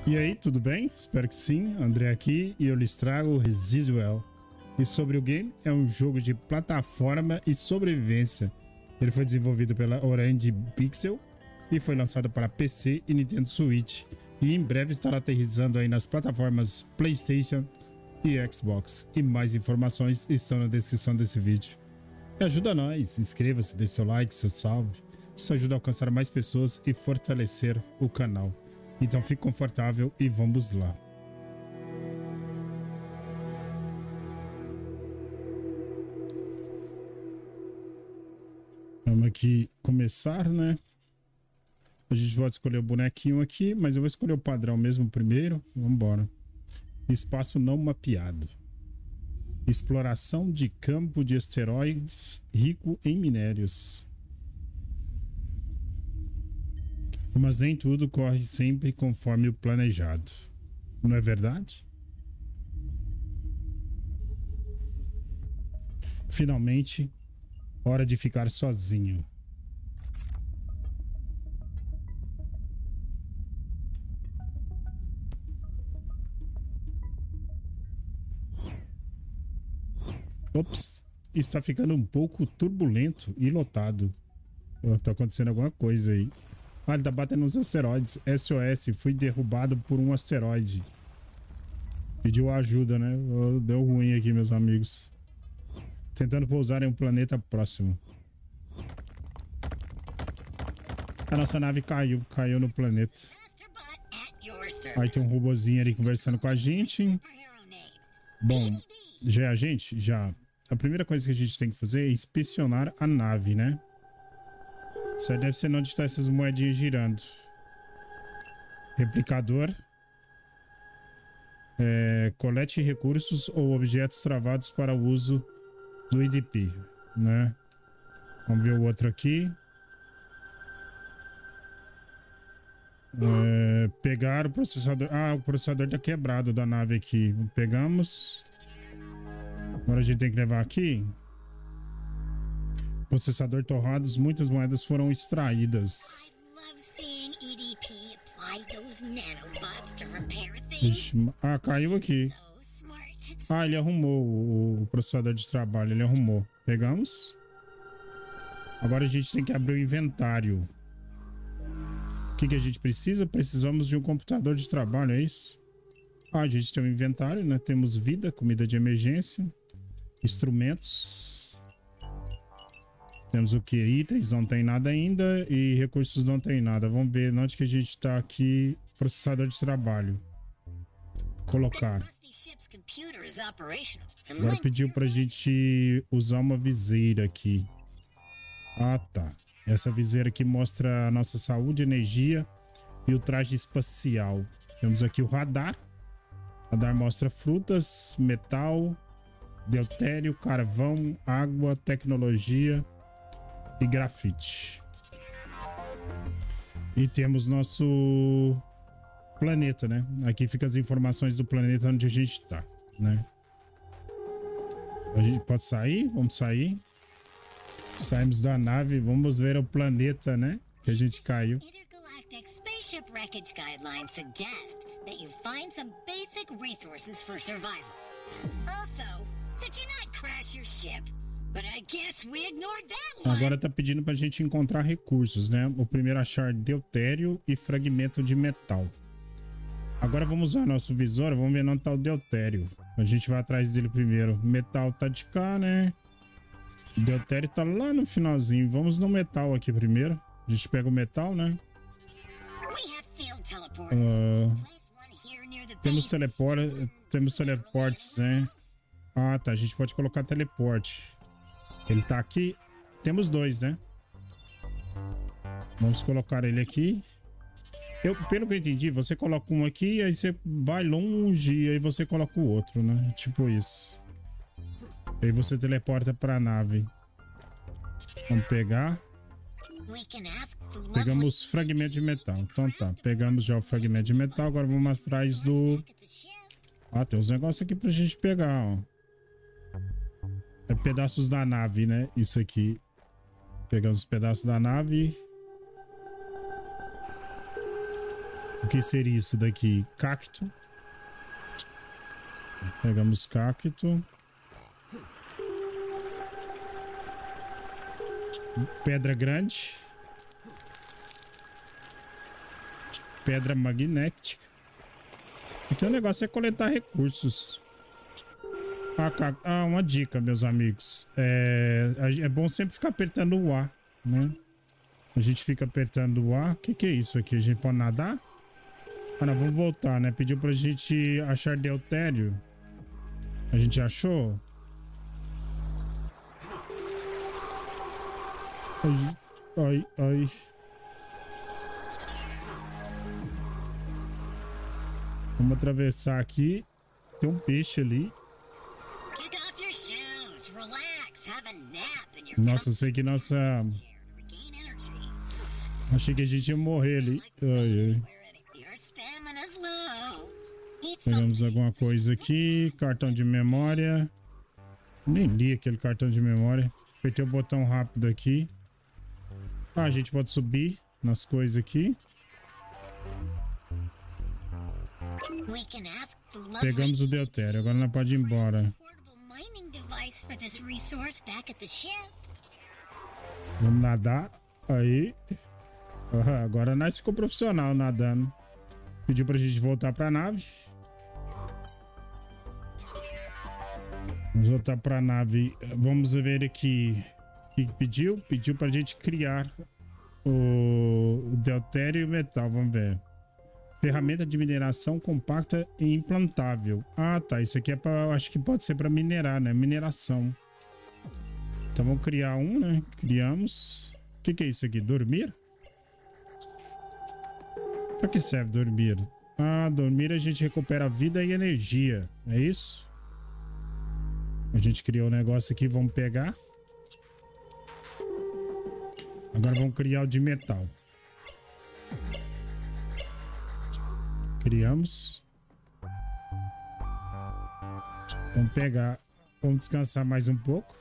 E aí, tudo bem? Espero que sim. André aqui e eu lhes trago Residual. E sobre o game, é um jogo de plataforma e sobrevivência. Ele foi desenvolvido pela Orange Pixel e foi lançado para PC e Nintendo Switch. E em breve estará aterrissando aí nas plataformas PlayStation e Xbox. E mais informações estão na descrição desse vídeo. E ajuda nós, inscreva-se, dê seu like, seu salve. Isso ajuda a alcançar mais pessoas e fortalecer o canal. Então fique confortável e vamos lá. Vamos aqui começar, né? A gente pode escolher o bonequinho aqui, mas eu vou escolher o padrão mesmo primeiro. Vamos embora. Espaço não mapeado. Exploração de campo de asteroides rico em minérios. Mas nem tudo corre sempre conforme o planejado. Não é verdade? Finalmente, hora de ficar sozinho. Ops, está ficando um pouco turbulento e lotado. Tá acontecendo alguma coisa aí. Ah, ele tá batendo nos asteroides. SOS, fui derrubado por um asteroide. Pediu ajuda, né? Deu ruim aqui, meus amigos. Tentando pousar em um planeta próximo. A nossa nave caiu no planeta. Aí tem um robozinho ali conversando com a gente. Bom, já é a gente? Já. A primeira coisa que a gente tem que fazer é inspecionar a nave, né? Isso aí deve ser onde estão essas moedinhas girando. Replicador. Colete recursos ou objetos travados para o uso do IDP, né? Vamos ver o outro aqui. Pegar o processador. Ah, o processador tá quebrado da nave aqui. Pegamos. Agora a gente tem que levar aqui. Processador torrados, muitas moedas foram extraídas. Ixi, caiu aqui. Ah, ele arrumou o processador de trabalho, ele arrumou. Pegamos. Agora a gente tem que abrir o inventário. O que a gente precisa? Precisamos de um computador de trabalho, é isso? Ah, a gente tem um inventário, né? Temos vida, comida de emergência, instrumentos. Temos o que? Itens, não tem nada ainda. E recursos não tem nada. Vamos ver onde que a gente está aqui. Processador de trabalho. Colocar. Agora pediu pra gente usar uma viseira aqui. Ah, tá. Essa viseira aqui mostra a nossa saúde, energia e o traje espacial. Temos aqui o radar. O radar mostra frutas, metal, deutério, carvão, água, tecnologia e grafite. E temos nosso planeta, né? Aqui fica as informações do planeta onde a gente tá, né? A gente pode sair? Vamos sair. Saímos da nave, vamos ver o planeta, né? Que a gente caiu. Intergalactic spaceship wreckage guidelines suggest that you find some basic resources for survival. Also, that you not crash your ship. But I guess we ignored that one. Agora tá pedindo pra gente encontrar recursos, né? O primeiro achar deutério e fragmento de metal. Agora vamos usar nosso visor, vamos ver onde tá o deutério. A gente vai atrás dele primeiro. Metal tá de cá, né? O deutério tá lá no finalzinho. Vamos no metal aqui primeiro. A gente pega o metal, né? Temos teleportes, né? Ah, tá. A gente pode colocar teleporte. Ele tá aqui. Temos dois, né? Vamos colocar ele aqui. Pelo que eu entendi, você coloca um aqui, aí você vai longe e aí você coloca o outro, né? Tipo isso. Aí você teleporta pra nave. Vamos pegar. Pegamos fragmento de metal. Então tá, pegamos já o fragmento de metal. Agora vamos atrás do... Ah, tem uns negócios aqui pra gente pegar, ó. É pedaços da nave, né? Isso aqui. Pegamos os pedaços da nave. O que seria isso daqui? Cacto. Pegamos cacto. Pedra grande. Pedra magnética. Então o negócio é coletar recursos. Uma dica, meus amigos. É bom sempre ficar apertando o A, né? A gente fica apertando o A. O que é isso aqui? A gente pode nadar? Ah, não, vamos voltar, né? Pediu pra gente achar deutério. A gente achou? Ai, ai. Vamos atravessar aqui. Tem um peixe ali. Nossa, eu sei que nossa... Achei que a gente ia morrer ali. Ai, ai. Pegamos alguma coisa aqui. Cartão de memória. Nem li aquele cartão de memória. Apertei o botão rápido aqui. Ah, a gente pode subir nas coisas aqui. Pegamos o deutério. Agora não pode ir embora. Vamos nadar. Aí. Agora nós ficou profissional nadando. Pediu pra gente voltar pra nave. Vamos voltar pra nave. Vamos ver aqui. O que pediu? Pediu pra gente criar o deutério e o metal. Vamos ver. Ferramenta de mineração compacta e implantável. Ah, tá. Isso aqui é pra... Acho que pode ser pra minerar, né? Mineração. Então vamos criar um, né? Criamos. O que é isso aqui? Dormir? Pra que serve dormir? Ah, dormir a gente recupera vida e energia. É isso? A gente criou um negócio aqui. Vamos pegar. Agora vamos criar o de metal. Criamos. Vamos pegar. Vamos descansar mais um pouco.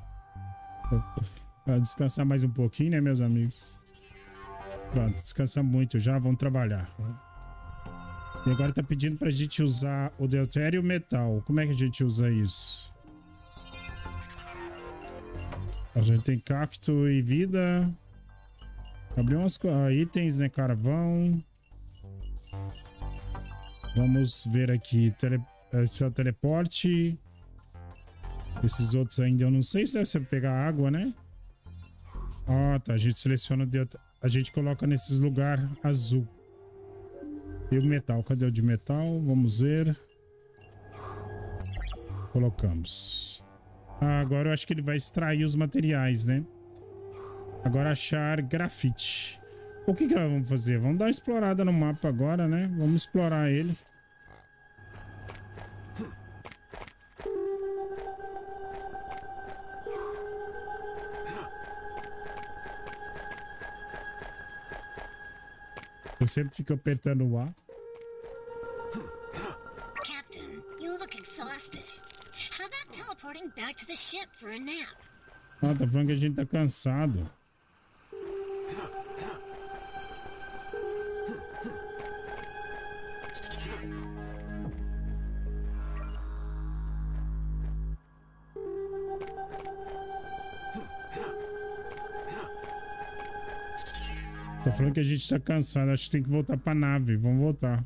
Descansar mais um pouquinho, né, meus amigos? Pronto, descansa muito já. Vamos trabalhar. E agora tá pedindo pra gente usar o deutério e o metal. Como é que a gente usa isso? A gente tem cacto e vida. Abriu uns itens, né? Carvão. Vamos ver aqui. Esse é o teleporte. Esses outros ainda eu não sei se deve ser pegar água, né? Ah, tá. A gente seleciona o deutério. A gente coloca nesses lugares azul. E o metal? Cadê o de metal? Vamos ver. Colocamos. Ah, agora eu acho que ele vai extrair os materiais, né? Agora achar grafite. O que nós vamos fazer? Vamos dar uma explorada no mapa agora, né? Vamos explorar ele. Eu sempre fico apertando o A. Captain, you look exhausted. How about teleporting back to the ship for a nap? Ah, tá falando que a gente tá cansado. Tá falando que a gente tá cansado. Acho que tem que voltar pra nave. Vamos voltar.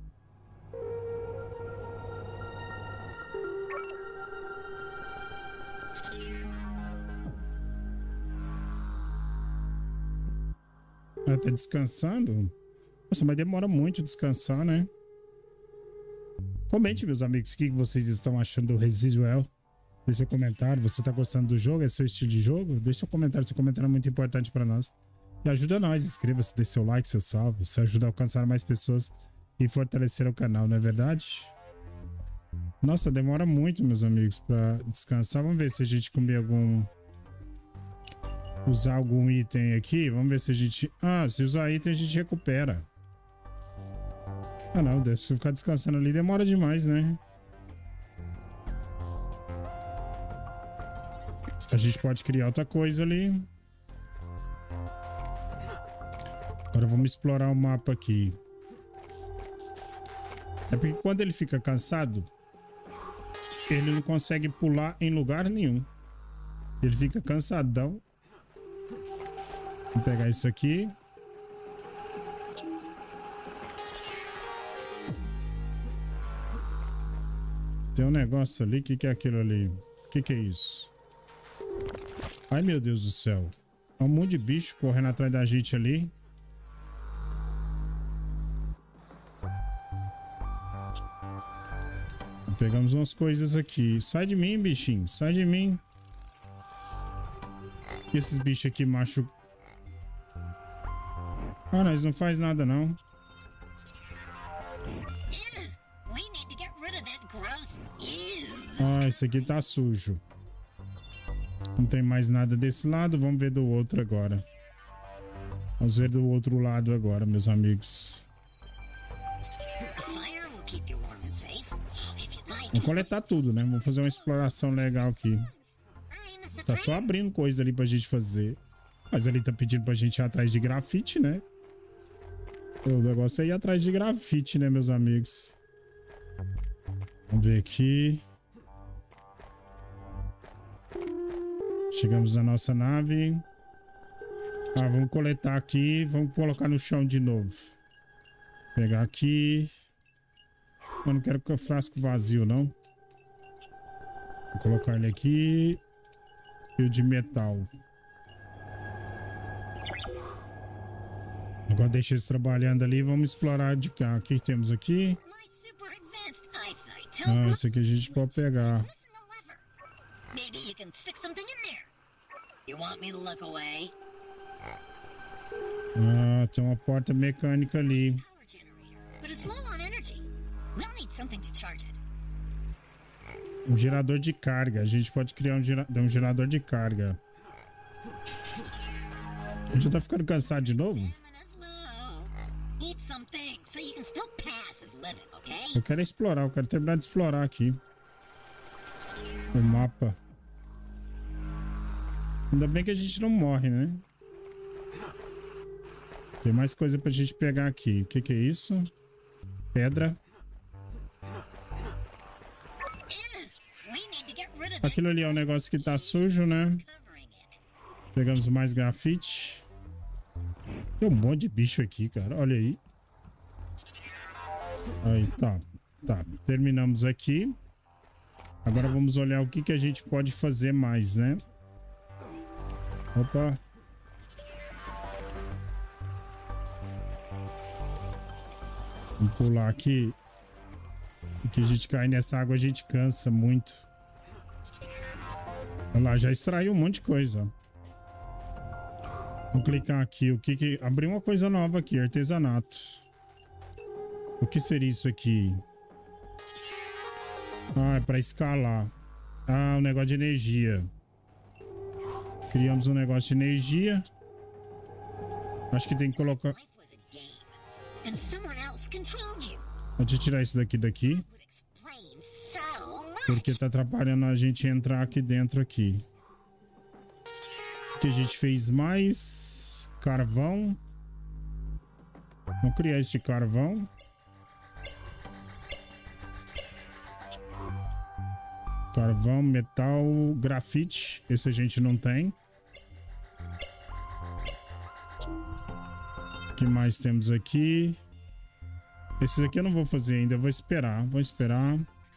Ela tá descansando? Nossa, mas demora muito descansar, né? Comente, meus amigos, o que vocês estão achando do Residual. Deixe seu comentário. Você tá gostando do jogo? É seu estilo de jogo? Deixe seu comentário. Seu comentário é muito importante pra nós. E ajuda nós. Inscreva-se, deixe seu like, seu salve. Isso ajuda a alcançar mais pessoas e fortalecer o canal, não é verdade? Nossa, demora muito, meus amigos, pra descansar. Vamos ver se a gente comer algum... Usar algum item aqui. Vamos ver se a gente... Ah, se usar item a gente recupera. Ah, não. Deve ficar descansando ali. Demora demais, né? A gente pode criar outra coisa ali. Agora vamos explorar o mapa aqui. É porque quando ele fica cansado, ele não consegue pular em lugar nenhum. Ele fica cansadão. Vou pegar isso aqui. Tem um negócio ali. O que é aquilo ali? O que é isso? Ai, meu Deus do céu. É um monte de bicho correndo atrás da gente ali. Pegamos umas coisas aqui. Sai de mim, bichinho. Sai de mim. E esses bichos aqui, macho. Ah, nós não faz nada, não. Ah, esse aqui tá sujo. Não tem mais nada desse lado. Vamos ver do outro agora. Vamos ver do outro lado agora, meus amigos. Vamos coletar tudo, né? Vamos fazer uma exploração legal aqui. Tá só abrindo coisa ali pra gente fazer. Mas ali tá pedindo pra gente ir atrás de grafite, né? O negócio é ir atrás de grafite, né, meus amigos? Vamos ver aqui. Chegamos na nossa nave. Ah, vamos coletar aqui. Vamos colocar no chão de novo. Pegar aqui. Eu não quero que o frasco vazio, não. Vou colocar ele aqui. E o de metal. Agora deixa eles trabalhando ali. Vamos explorar de cá. O que temos aqui? Ah, esse aqui a gente pode pegar. Ah, tem uma porta mecânica ali. Um gerador de carga. A gente pode criar um gerador de carga. A gente já tá ficando cansado de novo? Eu quero explorar, eu quero terminar de explorar aqui. O mapa. Ainda bem que a gente não morre, né? Tem mais coisa pra gente pegar aqui. O que é isso? Pedra. Aquilo ali é um negócio que tá sujo, né? Pegamos mais grafite. Tem um monte de bicho aqui, cara. Olha aí. Aí, tá. Tá, terminamos aqui. Agora vamos olhar o que a gente pode fazer mais, né? Opa. Vamos pular aqui. Porque a gente cai nessa água, a gente cansa muito. Olha lá, já extraiu um monte de coisa. Vamos clicar aqui. Abriu uma coisa nova aqui, artesanato. O que seria isso aqui? Ah, é para escalar. Ah, um negócio de energia. Criamos um negócio de energia. Acho que tem que colocar... Pode tirar isso daqui. Porque tá atrapalhando a gente entrar aqui dentro aqui. Que a gente fez mais carvão. Vamos criar esse carvão. Carvão, metal, grafite. Esse a gente não tem. O que mais temos aqui? Esses aqui eu não vou fazer ainda. Eu vou esperar. Vou esperar.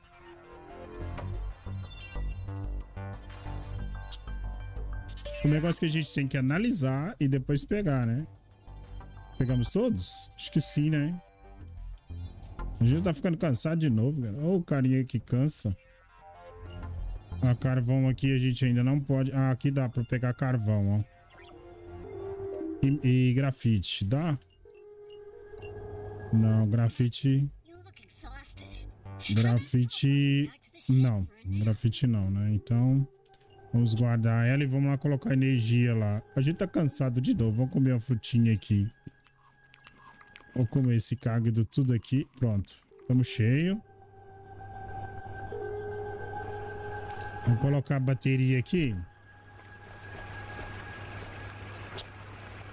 O negócio que a gente tem que analisar e depois pegar, né? Pegamos todos? Acho que sim, né? A gente tá ficando cansado de novo, cara. Ô, o carinha que cansa. Ah, carvão aqui a gente ainda não pode... Ah, aqui dá pra pegar carvão, ó. E grafite, dá? Não, grafite... Grafite... Não, grafite não, né? Então... Vamos guardar ela e vamos lá colocar energia lá. A gente tá cansado de novo. Vamos comer uma frutinha aqui. Vou comer esse cágado tudo aqui. Pronto. Estamos cheios. Vamos colocar a bateria aqui.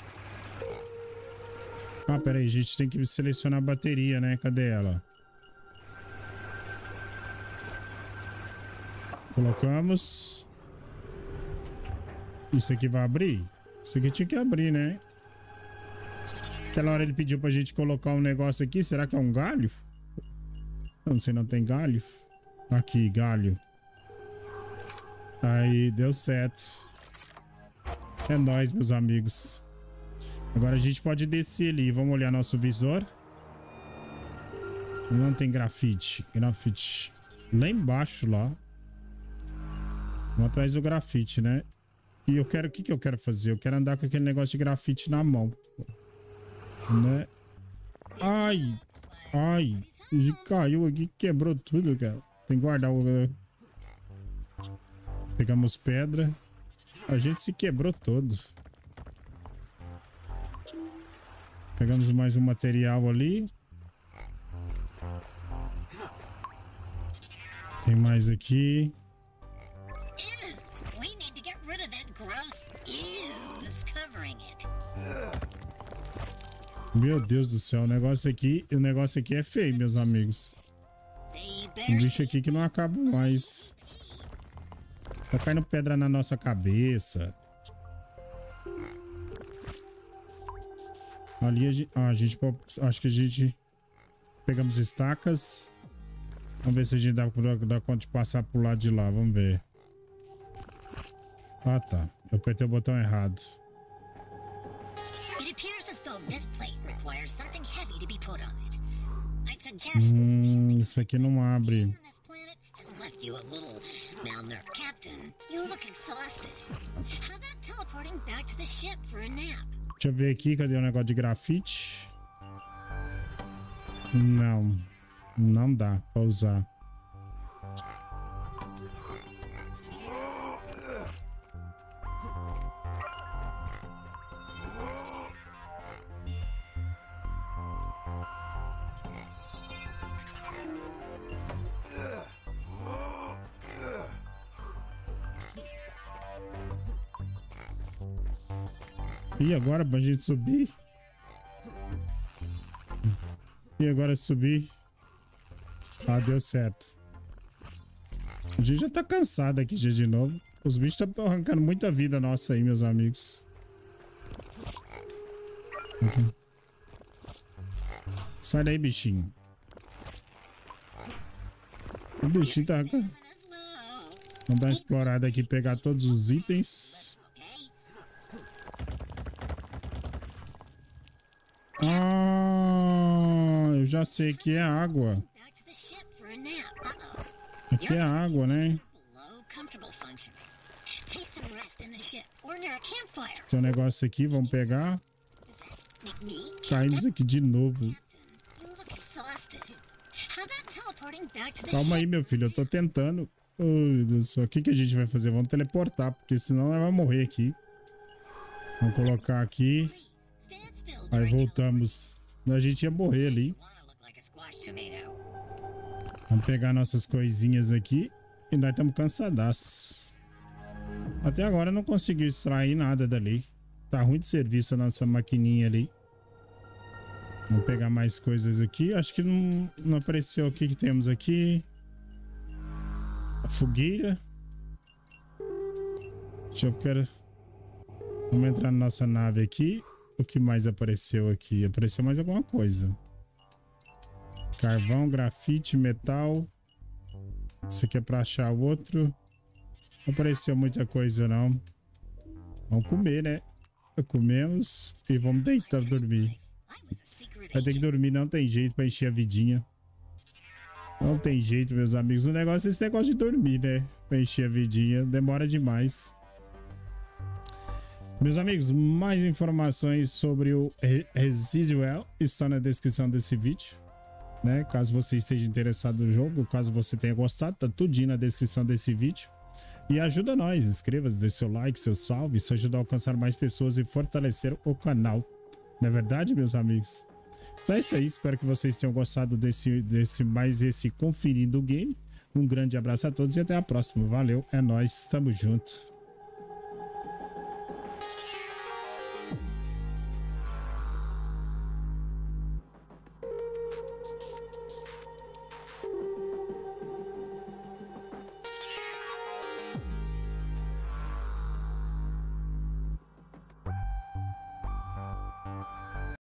Ah, peraí. A gente tem que selecionar a bateria, né? Cadê ela? Colocamos. Isso aqui vai abrir? Isso aqui tinha que abrir, né? Aquela hora ele pediu pra gente colocar um negócio aqui. Será que é um galho? Não sei, não tem galho. Aqui, galho. Aí, deu certo. É nóis, meus amigos. Agora a gente pode descer ali. Vamos olhar nosso visor. Não tem grafite. Grafite. Lá embaixo, lá. Vamos atrás do grafite, né? E eu quero... O que que eu quero fazer? Eu quero andar com aquele negócio de grafite na mão. Né? Ai. Ai. Caiu aqui. Quebrou tudo, cara. Tem que guardar o... Pegamos pedra. A gente se quebrou todo. Pegamos mais um material ali. Tem mais aqui. Meu Deus do céu, o negócio aqui é feio, meus amigos. Um bicho aqui que não acaba mais. Tá caindo pedra na nossa cabeça. Ali a gente acho que a gente pegamos estacas. Vamos ver se a gente dá conta de passar pro lado de lá, vamos ver. Ah, tá. Eu apertei o botão errado. Isso aqui não abre. Deixa eu ver aqui, cadê o negócio de grafite? Não. Não dá pra usar. E agora pra gente subir? E agora subir? Ah, deu certo. A gente já tá cansado aqui já de novo. Os bichos estão arrancando muita vida nossa aí, meus amigos. Sai daí, bichinho. O bichinho tá arrancando. Vamos dar uma explorada aqui, pegar todos os itens. Ah, eu já sei que é água. Aqui é água, né? Tem um negócio aqui, vamos pegar. Caímos aqui de novo. Calma aí, meu filho, eu tô tentando. Oh, meu Deus do céu. O que que a gente vai fazer? Vamos teleportar, porque senão ela vai morrer aqui. Vamos colocar aqui. Aí voltamos. A gente ia morrer ali. Vamos pegar nossas coisinhas aqui. E nós estamos cansadaços. Até agora não conseguiu extrair nada dali. Tá ruim de serviço a nossa maquininha ali. Vamos pegar mais coisas aqui. Acho que não apareceu o que temos aqui. A fogueira. Deixa eu ver. Vamos entrar na nossa nave aqui. O que mais apareceu aqui? Apareceu mais alguma coisa. Carvão, grafite, metal. Isso aqui é pra achar o outro. Não apareceu muita coisa, não. Vamos comer, né? Comemos e vamos deitar dormir. Vai ter que dormir, não tem jeito pra encher a vidinha. Não tem jeito, meus amigos. O negócio é esse negócio de dormir, né? Pra encher a vidinha. Demora demais. Meus amigos, mais informações sobre o Residual estão na descrição desse vídeo, né? Caso você esteja interessado no jogo, caso você tenha gostado, tá tudinho na descrição desse vídeo. E ajuda nós, inscreva-se, deixe seu like, seu salve, isso ajuda a alcançar mais pessoas e fortalecer o canal. Não é verdade, meus amigos? Então é isso aí, espero que vocês tenham gostado desse Conferindo o Game. Um grande abraço a todos e até a próxima. Valeu, é nóis, tamo junto.